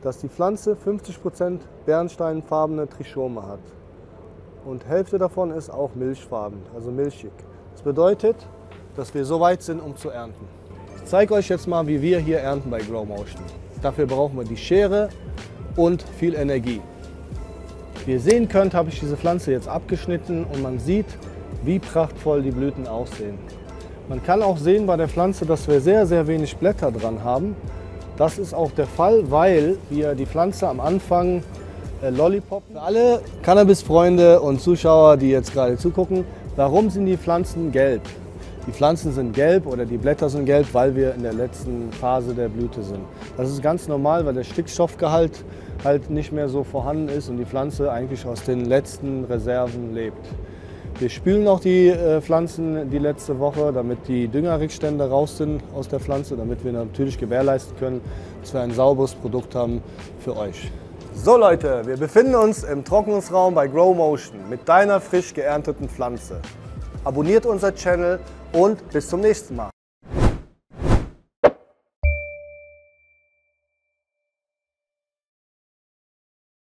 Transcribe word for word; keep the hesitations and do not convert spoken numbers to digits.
dass die Pflanze fünfzig Prozent bernsteinfarbene Trichome hat. Und Hälfte davon ist auch milchfarben, also milchig. Das bedeutet, dass wir so weit sind, um zu ernten. Ich zeige euch jetzt mal, wie wir hier ernten bei GrowMotion. Dafür brauchen wir die Schere und viel Energie. Wie ihr sehen könnt, habe ich diese Pflanze jetzt abgeschnitten und man sieht, wie prachtvoll die Blüten aussehen. Man kann auch sehen bei der Pflanze, dass wir sehr, sehr wenig Blätter dran haben. Das ist auch der Fall, weil wir die Pflanze am Anfang äh, Lollipop. Für alle Cannabis-Freunde und Zuschauer, die jetzt gerade zugucken, warum sind die Pflanzen gelb? Die Pflanzen sind gelb oder die Blätter sind gelb, weil wir in der letzten Phase der Blüte sind. Das ist ganz normal, weil der Stickstoffgehalt halt nicht mehr so vorhanden ist und die Pflanze eigentlich aus den letzten Reserven lebt. Wir spülen auch die äh, Pflanzen die letzte Woche, damit die Düngerrückstände raus sind aus der Pflanze, damit wir natürlich gewährleisten können, dass wir ein sauberes Produkt haben für euch. So Leute, wir befinden uns im Trocknungsraum bei GrowMotion mit deiner frisch geernteten Pflanze. Abonniert unser Channel und bis zum nächsten Mal.